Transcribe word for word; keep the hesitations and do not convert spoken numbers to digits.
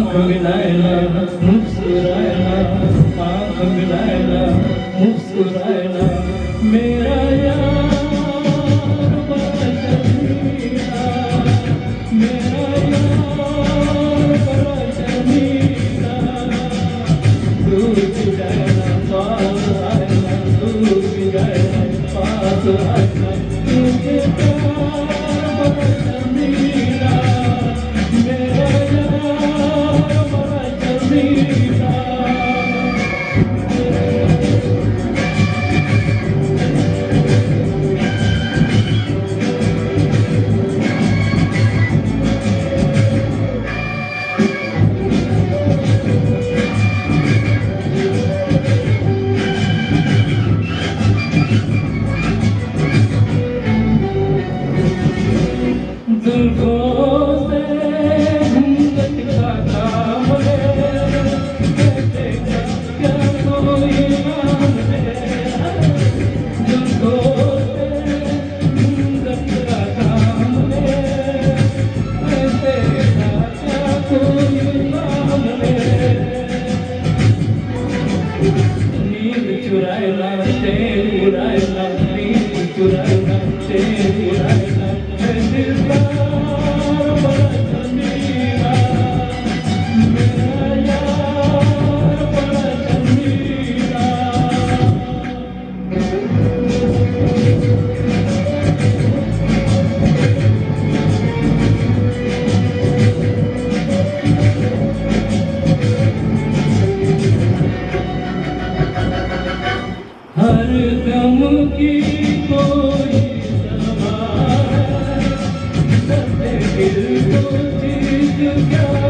आँख मिलाएना मुस्कुराएना, आँख मिलाएना मुस्कुराएना, मेरा यार बड़ा शर्मीला, मेरा यार बड़ा शर्मीला। दूर भी जाएना पास आएना, दूर भी जाएना पास आएना, मुझे प्यार बड़ा शर्मीला, मेरा यार बड़ा शर्मीला। नींद चुराएना चैन उड़ाएना, नींद चुराएना चैन उड़ाएना, दिलदार बड़ा शर्मीला, मेरा यार बड़ा शर्मीला। हर गम की कोई दवा है, दर्द दिल को चीज क्या